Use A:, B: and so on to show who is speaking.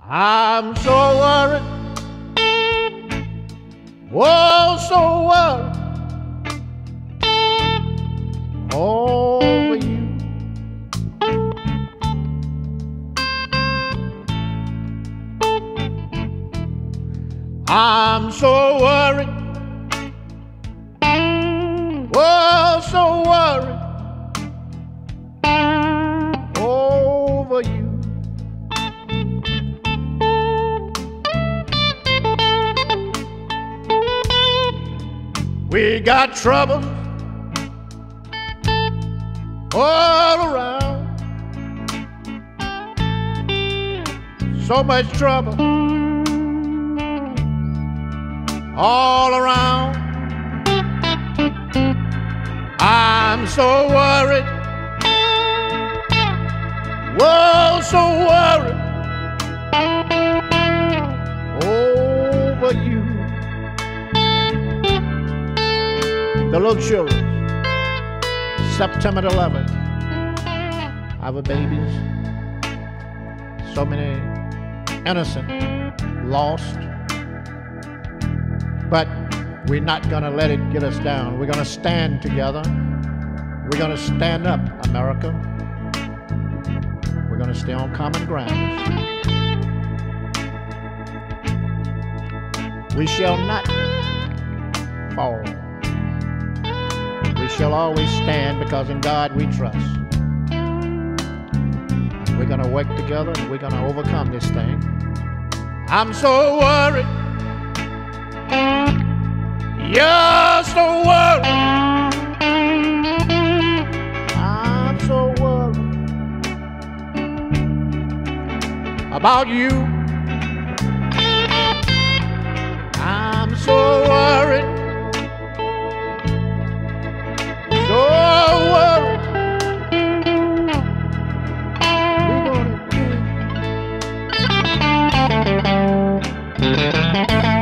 A: I'm so worried, oh, so worried over you. I'm so worried, oh, so worried over you. We got trouble all around, so much trouble all around. I'm so worried, whoa, so worried over you. The little children, September 11th, our babies, so many innocent, lost. But we're not going to let it get us down. We're going to stand together. We're going to stand up, America. We're going to stay on common ground. We shall not fall. We shall always stand, because in God we trust. And we're going to work together, and we're going to overcome this thing. I'm so worried. You're so worried. I'm so worried about you. I'm so worried. So worried. We're gonna do it.